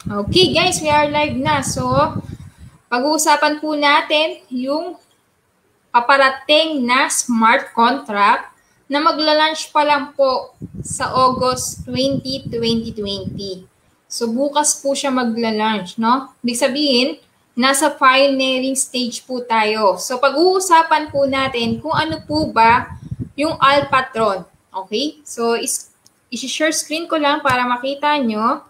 Okay guys, we are live na. So, pag-uusapan po natin yung paparating na smart contract na magla-launch pa lang po sa August 20, 2020. So, bukas po siya magla-launch, no? Ibig sabihin, nasa pioneering stage po tayo. So, pag-uusapan po natin kung ano po ba yung Alpatron. Okay? So, isi-share screen ko lang para makita nyo.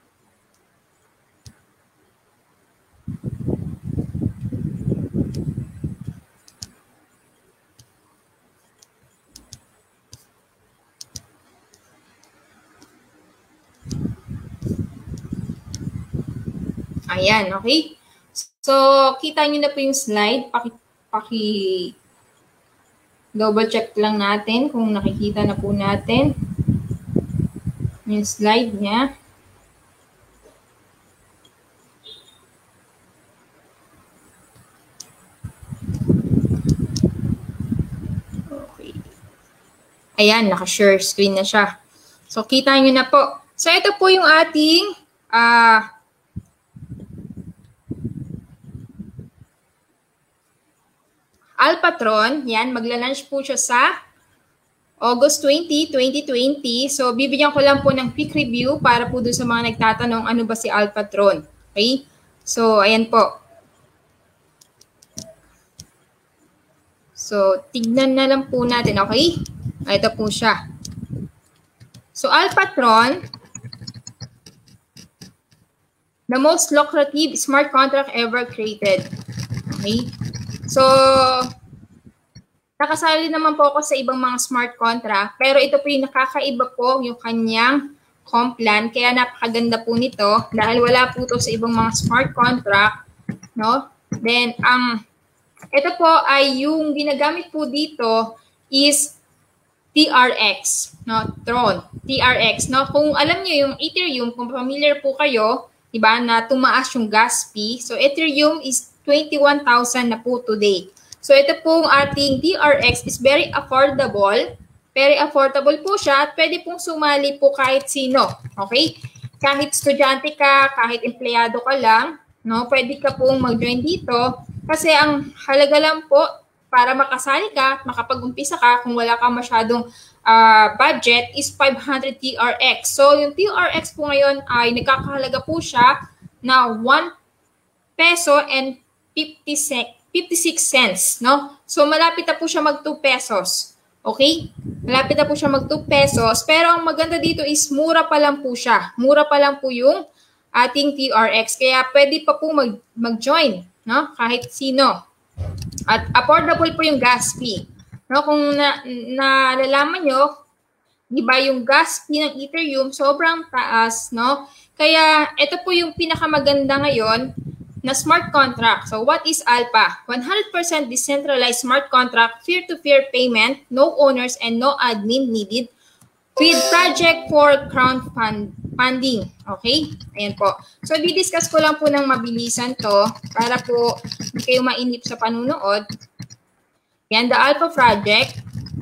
Ayan, okay? So, kita nyo na po yung slide. Double check lang natin kung nakikita na po natin yung slide niya. Okay. Ayan, naka-share screen na siya. So, kita nyo na po. So, ito po yung ating Alpatron. Yan, magla-launch po siya sa August 20, 2020. So, bibigyan ko lang po ng quick review para po doon sa mga nagtatanong ano ba si Alpatron. Okay? So, ayan po. So, tignan na lang po natin. Okay? Ito po siya. So, Alpatron, the most lucrative smart contract ever created. Okay? So, nakasali naman po ako sa ibang mga smart contract, pero ito po yung nakakaiba po yung kanyang complan, kaya napakaganda po nito dahil wala po ito sa ibang mga smart contract, no? Then, ito po ay yung ginagamit po dito is TRX, no? Tron, TRX, no? Kung alam niyo yung Ethereum, kung familiar po kayo, diba, na tumaas yung gas fee, so Ethereum is 21,000 na po today. So ito pong ating TRX is very affordable. Very affordable po siya at pwede pong sumali po kahit sino. Okay? Kahit estudyante ka, kahit empleyado ka lang, no, pwede ka pong mag-join dito kasi ang halaga lang po para makasali ka, makapag-umpisa ka kung wala ka masyadong budget is 500 TRX. So yung TRX po ngayon ay nagkakahalaga po siya na 1 peso and 56 cents, no? So, malapit na po siya mag 2 pesos. Okay? Malapit na po siya mag 2 pesos. Pero ang maganda dito is mura pa lang po siya. Mura pa lang po yung ating TRX. Kaya pwede pa po mag-join, no? Kahit sino. At affordable po yung gas fee. No? Kung nalalaman nyo, di ba yung gas fee ng Ethereum sobrang taas, no? Kaya ito po yung pinakamaganda ngayon na smart contract. So what is ALPA? 100% decentralized smart contract, peer-to-peer payment, no owners and no admin needed, with project for crowdfunding. Okay? Ayan po. So di-discuss ko lang po ng mabilisan to para po hindi kayo mainip sa panunood. Yan, the ALPA project.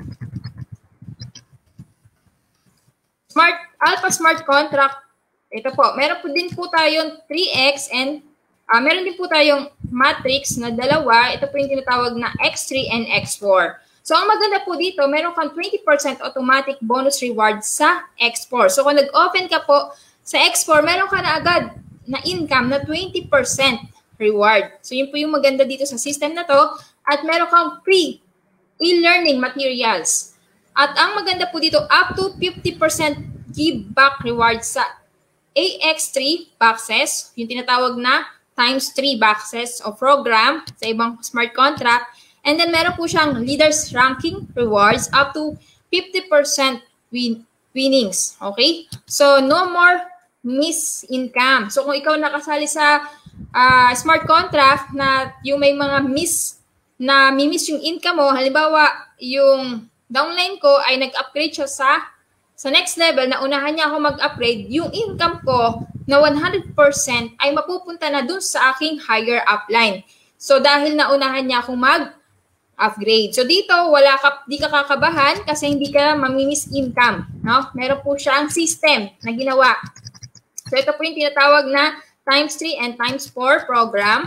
ALPA smart contract. Ito po. Meron po din po tayong 3X and meron din po tayong matrix na dalawa. Ito po yung tinatawag na X3 and X4. So, ang maganda po dito, meron kang 20% automatic bonus reward sa X4. So, kung nag-open ka po sa X4, meron ka na agad na income na 20% reward. So, yun po yung maganda dito sa system na to. At meron kang free e-learning materials. At ang maganda po dito, up to 50% give back reward sa AX3 boxes, yung tinatawag na times 3 boxes of program sa ibang smart contract. And then meron po siyang leaders ranking rewards up to 50% winnings. Okay? So, no more miss income. So, kung ikaw nakasali sa smart contract na yung may mga miss yung income mo, halimbawa, yung downline ko ay nag-upgrade siya sa next level, na unahan niya ako mag-upgrade, yung income ko na 100% ay mapupunta na dun sa aking higher upline. So, dahil naunahan niya akong mag-upgrade. So, dito, di ka kakabahan kasi hindi ka mamimiss income. No? Meron po siyang system na ginawa. So, ito po yung tinatawag na times 3 and times 4 program.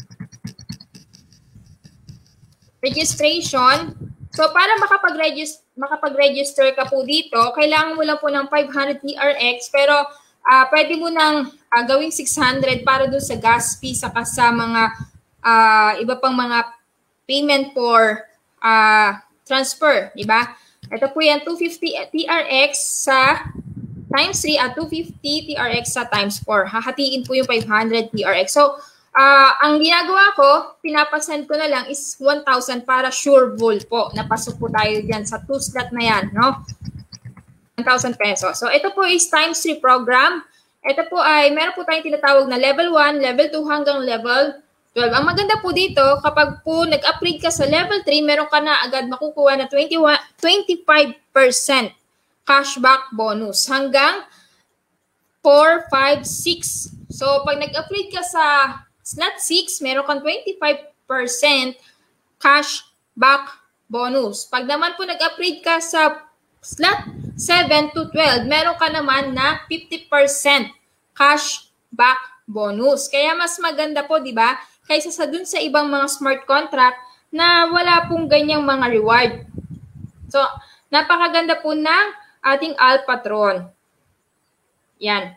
Registration. So, para makapag-register ka po dito, kailangan mo lang po ng 500 TRX, pero pwede mo nang gawing 600 para doon sa gas fee saka sa mga iba pang mga payment for transfer, di ba? Ito po yan, 250 TRX sa times 3 at 250 TRX sa times 4. Hahatiin po yung 500 TRX. So, ang ginagawa ko, pinapasend ko na lang is 1,000 para sure vol po. Napasok po tayo dyan sa 2 slot na yan, no? 1,000 pesos. So, ito po is times 3 program. Ito po ay, meron po tayong tinatawag na level 1, level 2 hanggang level 12. Ang maganda po dito, kapag po nag-upgrade ka sa level 3, meron ka na agad makukuha na 25% cashback bonus hanggang 4, 5, 6. So, pag nag-upgrade ka sa slot 6, meron kang 25% cashback bonus. Pag naman po nag-upgrade ka sa slot 7 to 12, meron ka naman na 50% cashback bonus. Kaya mas maganda po, di ba? Kaysa sa dun sa ibang mga smart contract na wala pong ganyang mga reward. So, napakaganda po ng ating Alpatron. Yan.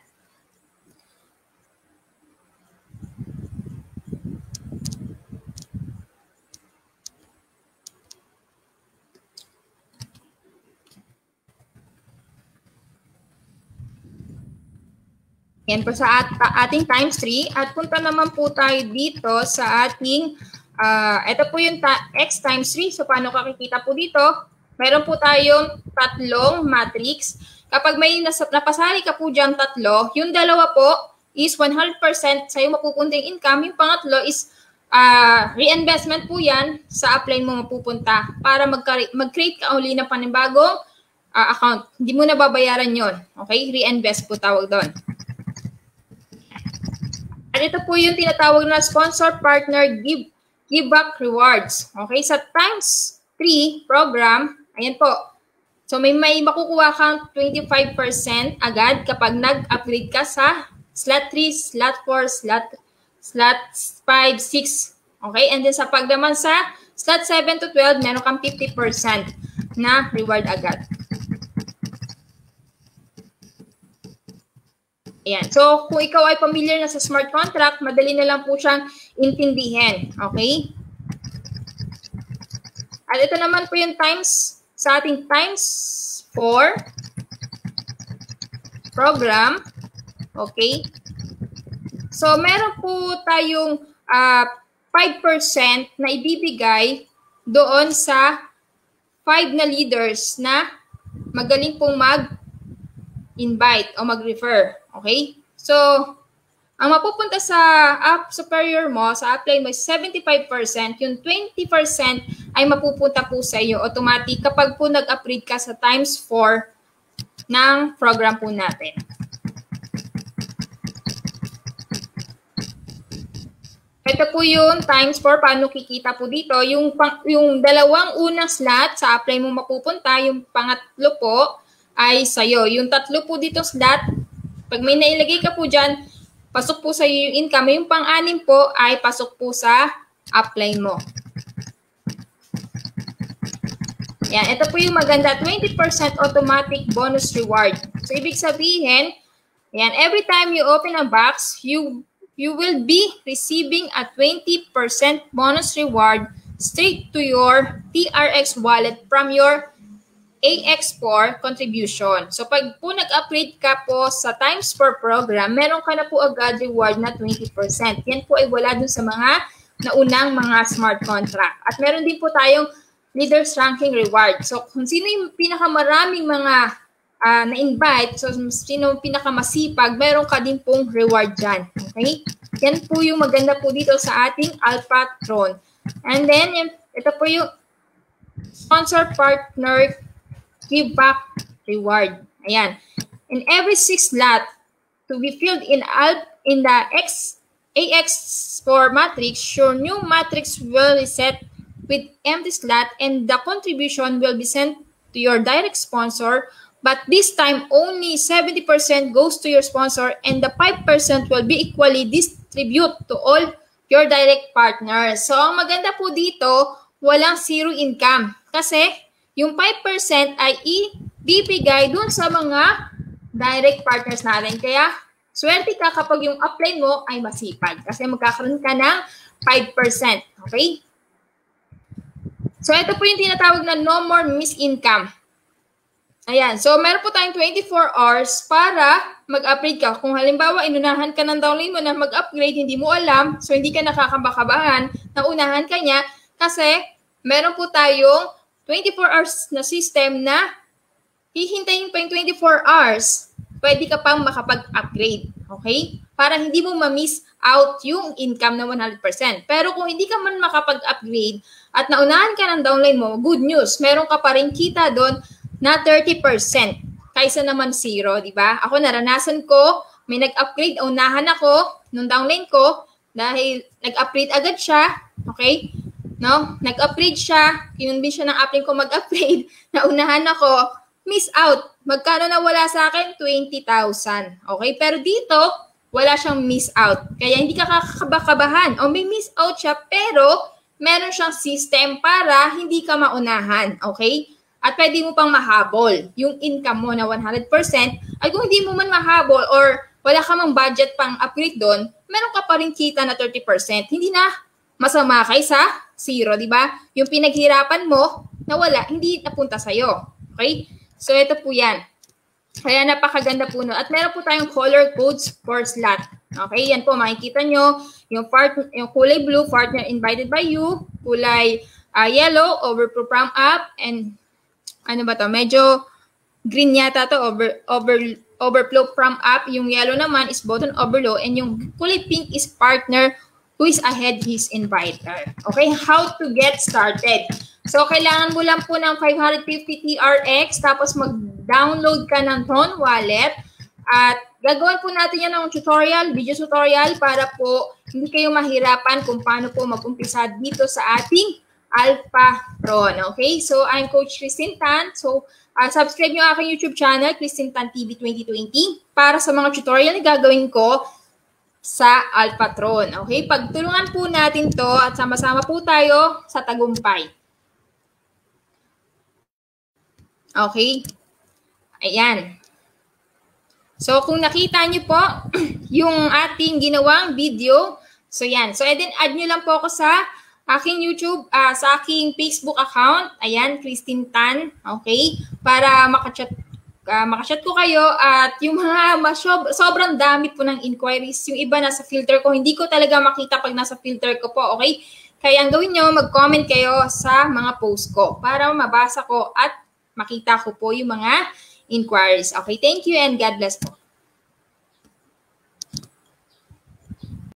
Yan po sa ating times 3. At punta naman po tayo dito sa ating, ito po yung x times 3. So, paano kakikita po dito? Meron po tayong tatlong matrix. Kapag may napasali ka po dyan tatlo, yung dalawa po is 100% sa'yo mapupunting income. Yung pangatlo is reinvestment po yan sa upline mo mapupunta para mag-create ka uli ng panibagong account. Hindi mo na babayaran yon. Okay? Reinvest po tawag doon. At ito po yung tinatawag na sponsor partner give back rewards. Okay, sa times 3 program, ayan po. So may makukuha kang 25% agad kapag nag-upgrade ka sa slot 3, slot 4, slot 5, 6. Okay, and then sa pagdaman sa slot 7 to 12, meron kang 50% na reward agad. Ayan. So, kung ikaw ay familiar na sa smart contract, madali na lang po siyang intindihin. Okay? At ito naman po yung times, sa ating times 4 program. Okay? So, meron po tayong 5% na ibibigay doon sa 5 na leaders na magaling pong mag-invite o mag-refer. Okay? So, ang mapupunta sa app superior mo, sa upline mo, 75%, yung 20% ay mapupunta po sa iyo automatic kapag po nag-upgrade ka sa times 4 ng program po natin. Ito po yung times 4, paano kikita po dito. Yung dalawang unang slot sa upline mo mapupunta, yung pangatlo po ay sa'yo. Yung tatlo po dito slot, pag may nailagay ka po dyan, pasok po sa iyo yung income. Yung pang-anim po ay pasok po sa upline mo. Yan, ito po yung maganda, 20% automatic bonus reward. So, ibig sabihin, yan, every time you open a box, you will be receiving a 20% bonus reward straight to your TRX wallet from your AX4 contribution. So, pag po nag-upgrade ka po sa times 4 program, meron ka na po agad reward na 20%. Yan po ay wala dun sa mga naunang mga smart contract. At meron din po tayong leaders ranking reward. So, kung sino yung pinakamaraming mga na-invite, so sino yung pinakamasipag, meron ka din pong reward dyan. Okay? Yan po yung maganda po dito sa ating Alpatron. And then, ito po yung sponsor partner give back reward. Ayan. In every 6 slot to be filled in the AX4 matrix, your new matrix will reset with empty slot and the contribution will be sent to your direct sponsor But this time, only 70% goes to your sponsor and the 5% will be equally distributed to all your direct partners. So, ang maganda po dito, walang zero income. Kasi, yung 5% ay ibibigay dun sa mga direct partners natin. Kaya, swerte ka kapag yung upline mo ay masipag. Kasi magkakaroon ka ng 5%. Okay? So, ito po yung tinatawag na no more missed income. Ayan. So, meron po tayong 24 hours para mag-upgrade ka. Kung halimbawa, inunahan ka ng downline mo na mag-upgrade, hindi mo alam, so hindi ka nakakabakabahan, naunahan ka niya, kasi meron po tayong 24 hours na system na hihintayin pa yung 24 hours, pwede ka pang makapag-upgrade. Okay? Para hindi mo ma-miss out yung income na 100%. Pero kung hindi ka man makapag-upgrade at naunahan ka ng downline mo, good news, meron ka pa rin kita doon na 30% kaysa naman zero, di ba? Ako naranasan ko, may nag-upgrade, unahan ako nung downline ko dahil nag-upgrade agad siya, okay? No? Nag-upgrade siya, kinunbin siya ng upline ko mag-upgrade, naunahan ako, miss out. Magkano na wala sa akin? 20,000. Okay? Pero dito, wala siyang miss out. Kaya hindi ka kakabakabahan. O may miss out siya, pero meron siyang system para hindi ka maunahan. Okay? At pwede mo pang mahabol yung income mo na 100%. Ay kung hindi mo man mahabol or wala ka mang budget pang upgrade doon, meron ka pa rin kita na 30%. Hindi na masama kaysa zero, di ba? Yung pinaghirapan mo na wala, hindi napunta sa'yo. Okay? So, ito po yan. Kaya napakaganda po nun. At meron po tayong color codes for slot. Okay? Yan po, makikita nyo. Yung kulay blue, partner invited by you. Kulay yellow, overflow from up. And ano ba to? Medyo green yata to, overflow from up. Yung yellow naman is button overlow. And yung kulay pink is partner who is ahead his inviter. Okay? How to get started. So, kailangan mo lang po ng 550 TRX, tapos mag-download ka ng Tron Wallet. At gagawin po natin yan ng tutorial, video tutorial, para po hindi kayo mahirapan kung paano po mag-umpisa dito sa ating Alpha Tron. Okay? So, I'm Coach Christine Tan. So, subscribe nyo aking YouTube channel, Christine Tan TV 2020, para sa mga tutorial na gagawin ko sa Alpha Tron. Okay? Pagtulungan po natin to at sama-sama po tayo sa tagumpay. Okay? Ayan. So, kung nakita niyo po yung ating ginawang video, so yan. So, then add nyo lang po ako sa aking YouTube, sa aking Facebook account. Ayan, Christine Tan. Okay? Para makachat ko kayo at yung mga sobrang dami po ng inquiries. Yung iba nasa filter ko. Hindi ko talaga makita pag nasa filter ko po. Okay? Kaya ang gawin nyo, mag-comment kayo sa mga post ko para mabasa ko at makita ko po yung mga inquiries. Okay, thank you and God bless po.